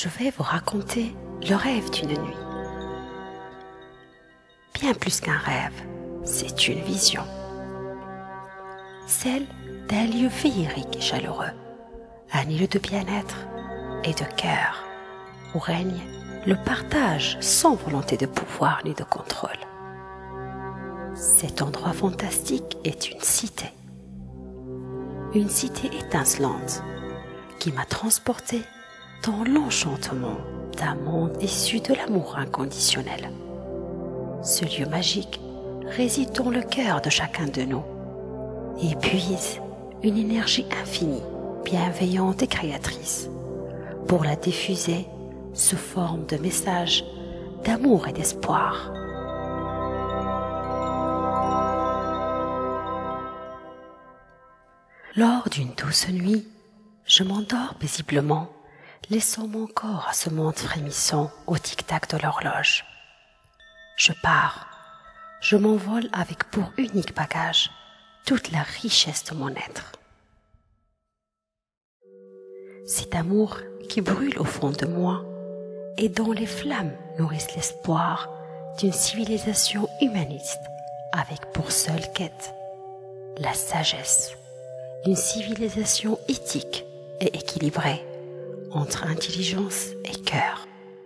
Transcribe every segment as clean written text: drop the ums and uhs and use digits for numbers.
je vais vous raconter le rêve d'une nuit. Bien plus qu'un rêve, c'est une vision. Celle d'un lieu féerique et chaleureux, un îlot de bien-être et de cœur, où règne le partage sans volonté de pouvoir ni de contrôle. Cet endroit fantastique est une cité étincelante qui m'a transportée dans l'enchantement d'un monde issu de l'amour inconditionnel. Ce lieu magique réside dans le cœur de chacun de nous et puise une énergie infinie, bienveillante et créatrice pour la diffuser sous forme de messages d'amour et d'espoir. Lors d'une douce nuit, je m'endors paisiblement, laissant mon corps à ce monde frémissant au tic-tac de l'horloge. Je pars, je m'envole avec pour unique bagage toute la richesse de mon être. Cet amour qui brûle au fond de moi et dont les flammes nourrissent l'espoir d'une civilisation humaniste avec pour seule quête la sagesse, d'une civilisation éthique et équilibrée entre intelligence et cœur.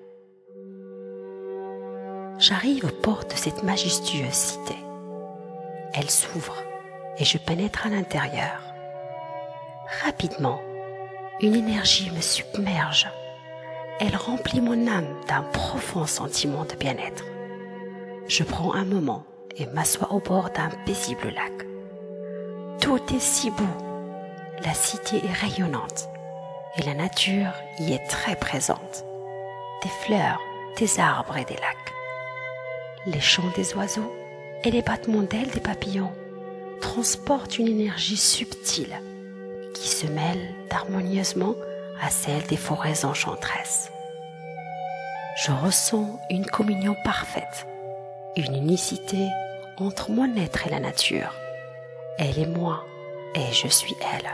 J'arrive aux portes de cette majestueuse cité. Elle s'ouvre et je pénètre à l'intérieur. Rapidement, une énergie me submerge. Elle remplit mon âme d'un profond sentiment de bien-être. Je prends un moment et m'assois au bord d'un paisible lac. Tout est si beau. La cité est rayonnante et la nature y est très présente. Des fleurs, des arbres et des lacs. Les chants des oiseaux et les battements d'ailes des papillons transportent une énergie subtile qui se mêle harmonieusement à celle des forêts enchanteresses. Je ressens une communion parfaite, une unicité entre mon être et la nature. Elle est moi et je suis elle.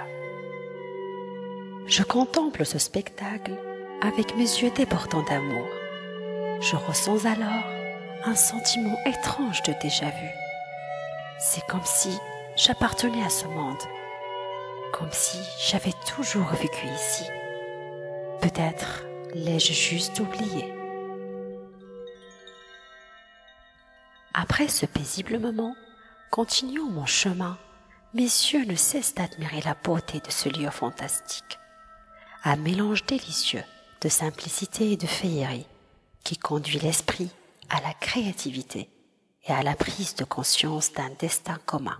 Je contemple ce spectacle avec mes yeux débordants d'amour. Je ressens alors un sentiment étrange de déjà-vu. C'est comme si j'appartenais à ce monde, comme si j'avais toujours vécu ici. Peut-être l'ai-je juste oublié. Après ce paisible moment, continuant mon chemin, mes yeux ne cessent d'admirer la beauté de ce lieu fantastique. Un mélange délicieux de simplicité et de féerie qui conduit l'esprit à la créativité et à la prise de conscience d'un destin commun.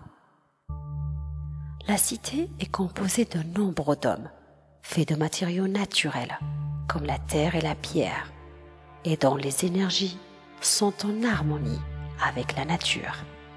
La cité est composée de nombreux dômes, faits de matériaux naturels, comme la terre et la pierre, et dont les énergies sont en harmonie avec la nature.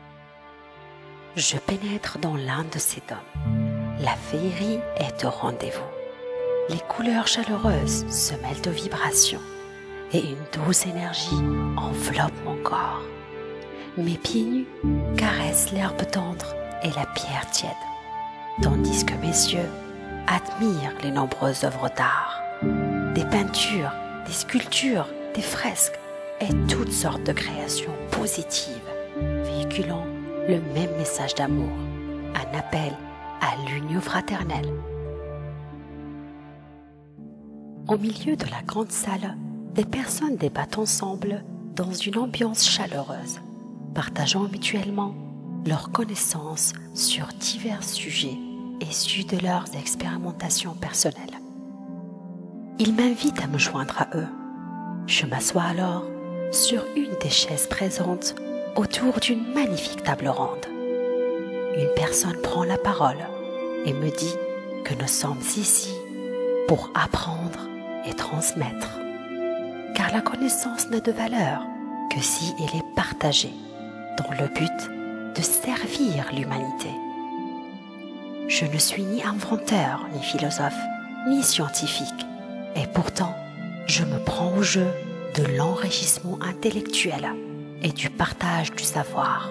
Je pénètre dans l'un de ces dômes. La féerie est au rendez-vous. Les couleurs chaleureuses se mêlent aux vibrations et une douce énergie enveloppe mon corps. Mes pieds nus caressent l'herbe tendre et la pierre tiède, tandis que mes yeux admirent les nombreuses œuvres d'art, des peintures, des sculptures, des fresques et toutes sortes de créations positives, véhiculant le même message d'amour, un appel à l'union fraternelle. Au milieu de la grande salle, des personnes débattent ensemble dans une ambiance chaleureuse, partageant mutuellement leurs connaissances sur divers sujets issus de leurs expérimentations personnelles. Ils m'invitent à me joindre à eux. Je m'assois alors sur une des chaises présentes autour d'une magnifique table ronde. Une personne prend la parole et me dit que nous sommes ici pour apprendre et transmettre, car la connaissance n'a de valeur que si elle est partagée dans le but de servir l'humanité. Je ne suis ni inventeur, ni philosophe, ni scientifique, et pourtant, je me prends au jeu de l'enrichissement intellectuel et du partage du savoir.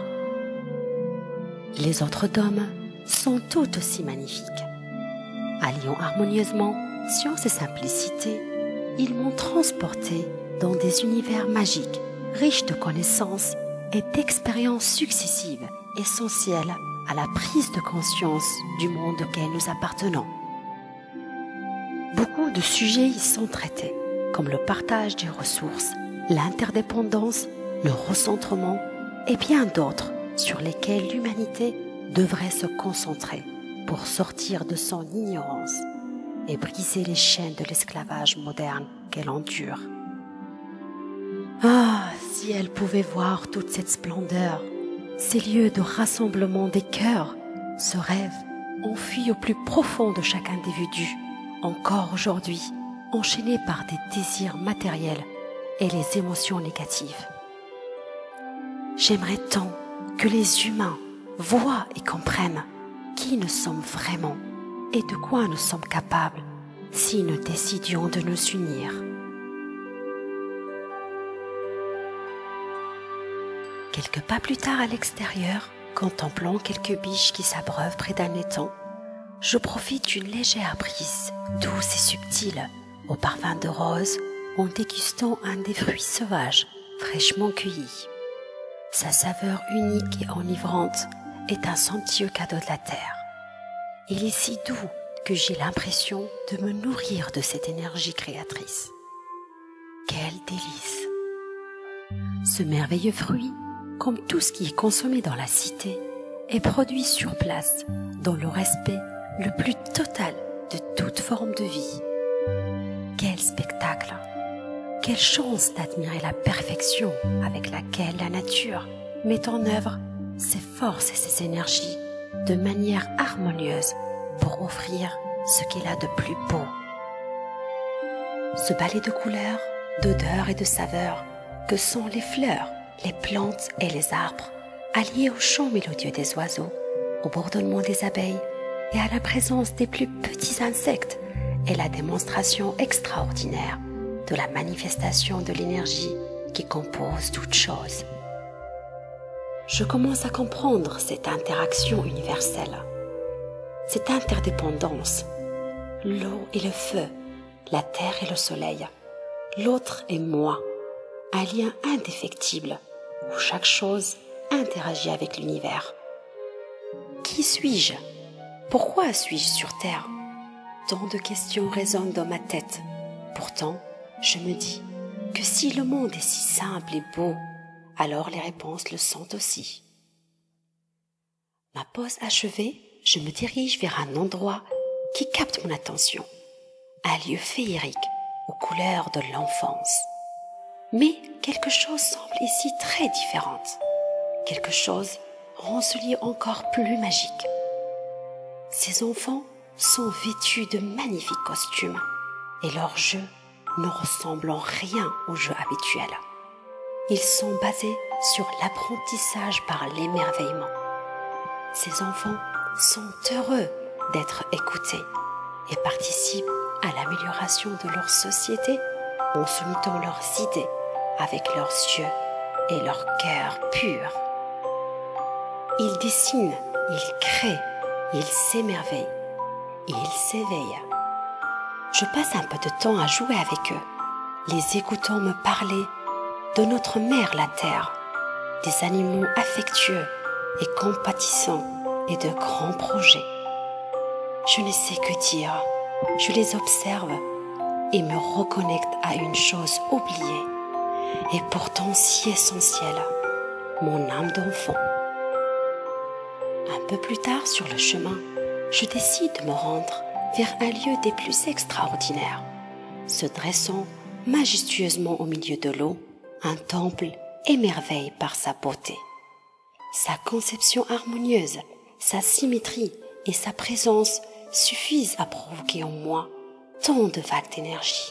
Les autres dômes sont tout aussi magnifiques. Alliant harmonieusement science et simplicité, ils m'ont transporté dans des univers magiques, riches de connaissances et d'expériences successives, essentielles à la prise de conscience du monde auquel nous appartenons. Beaucoup de sujets y sont traités, comme le partage des ressources, l'interdépendance, le recentrement et bien d'autres sur lesquels l'humanité devrait se concentrer pour sortir de son ignorance et briser les chaînes de l'esclavage moderne qu'elle endure. Ah, si elle pouvait voir toute cette splendeur, ces lieux de rassemblement des cœurs, ce rêve enfui au plus profond de chaque individu, encore aujourd'hui enchaîné par des désirs matériels et les émotions négatives. J'aimerais tant que les humains voient et comprennent qui nous sommes vraiment et de quoi nous sommes capables si nous décidions de nous unir. Quelques pas plus tard à l'extérieur, contemplant quelques biches qui s'abreuvent près d'un étang, je profite d'une légère brise, douce et subtile, au parfum de rose, en dégustant un des fruits sauvages, fraîchement cueillis. Sa saveur unique et enivrante est un somptueux cadeau de la terre. Il est si doux que j'ai l'impression de me nourrir de cette énergie créatrice. Quel délice! Ce merveilleux fruit, comme tout ce qui est consommé dans la cité, est produit sur place, dans le respect le plus total de toute forme de vie. Quel spectacle! Quelle chance d'admirer la perfection avec laquelle la nature met en œuvre ses forces et ses énergies de manière harmonieuse pour offrir ce qu'il a de plus beau. Ce ballet de couleurs, d'odeurs et de saveurs que sont les fleurs, les plantes et les arbres, alliés au chant mélodieux des oiseaux, au bourdonnement des abeilles et à la présence des plus petits insectes, est la démonstration extraordinaire de la manifestation de l'énergie qui compose toute chose. Je commence à comprendre cette interaction universelle, cette interdépendance, l'eau et le feu, la terre et le soleil, l'autre et moi, un lien indéfectible où chaque chose interagit avec l'univers. Qui suis-je? Pourquoi suis-je sur Terre? Tant de questions résonnent dans ma tête. Pourtant, je me dis que si le monde est si simple et beau, alors les réponses le sont aussi. Ma pause achevée, je me dirige vers un endroit qui capte mon attention. Un lieu féerique aux couleurs de l'enfance. Mais quelque chose semble ici très différente. Quelque chose rend ce lieu encore plus magique. Ces enfants sont vêtus de magnifiques costumes et leurs jeux ne ressemblent en rien aux jeux habituels. Ils sont basés sur l'apprentissage par l'émerveillement. Ces enfants sont heureux d'être écoutés et participent à l'amélioration de leur société en soumettant leurs idées avec leurs yeux et leur cœur pur. Ils dessinent, ils créent, ils s'émerveillent, ils s'éveillent. Je passe un peu de temps à jouer avec eux, les écoutant me parler de notre mère la terre, des animaux affectueux et compatissants et de grands projets. Je ne sais que dire, je les observe et me reconnecte à une chose oubliée et pourtant si essentielle, mon âme d'enfant. Un peu plus tard sur le chemin, je décide de me rendre vers un lieu des plus extraordinaires, se dressant majestueusement au milieu de l'eau, un temple émerveille par sa beauté. Sa conception harmonieuse, sa symétrie et sa présence suffisent à provoquer en moi tant de vagues d'énergie.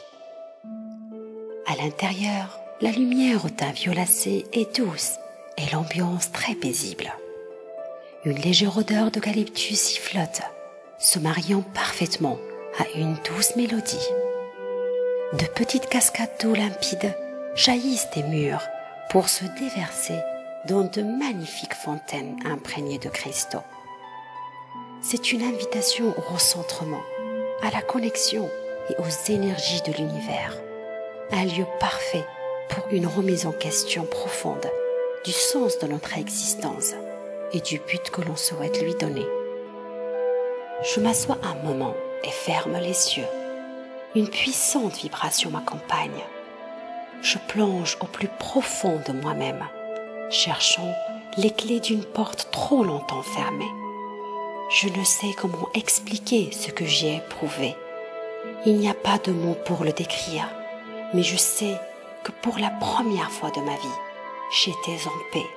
À l'intérieur, la lumière au teint violacé est douce et l'ambiance très paisible. Une légère odeur d'eucalyptus y flotte, se mariant parfaitement à une douce mélodie. De petites cascades d'eau limpide jaillissent des murs pour se déverser dans de magnifiques fontaines imprégnées de cristaux. C'est une invitation au recentrement, à la connexion et aux énergies de l'univers. un lieu parfait pour une remise en question profonde du sens de notre existence et du but que l'on souhaite lui donner. Je m'assois un moment et ferme les yeux. Une puissante vibration m'accompagne. Je plonge au plus profond de moi-même, cherchant les clés d'une porte trop longtemps fermée. Je ne sais comment expliquer ce que j'ai éprouvé. Il n'y a pas de mots pour le décrire, mais je sais que pour la première fois de ma vie, j'étais en paix.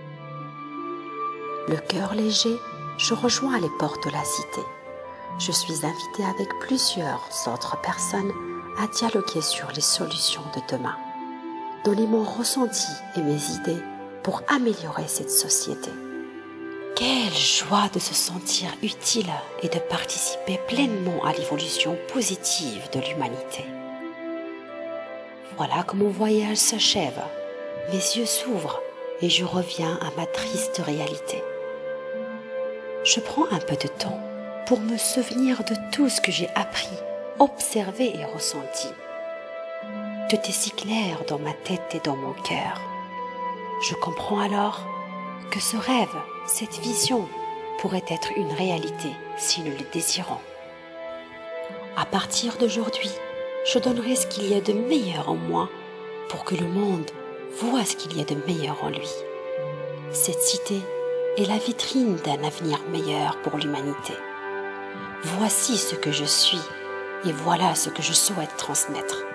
Le cœur léger, je rejoins les portes de la cité. Je suis invitée avec plusieurs autres personnes à dialoguer sur les solutions de demain, donner mon ressenti et mes idées pour améliorer cette société. Quelle joie de se sentir utile et de participer pleinement à l'évolution positive de l'humanité. Voilà que mon voyage s'achève. Mes yeux s'ouvrent et je reviens à ma triste réalité. Je prends un peu de temps pour me souvenir de tout ce que j'ai appris, observé et ressenti. Tout est si clair dans ma tête et dans mon cœur. Je comprends alors que ce rêve, cette vision, pourrait être une réalité si nous le désirons. À partir d'aujourd'hui, je donnerai ce qu'il y a de meilleur en moi pour que le monde voit ce qu'il y a de meilleur en lui. Cette cité est la vitrine d'un avenir meilleur pour l'humanité. Voici ce que je suis et voilà ce que je souhaite transmettre.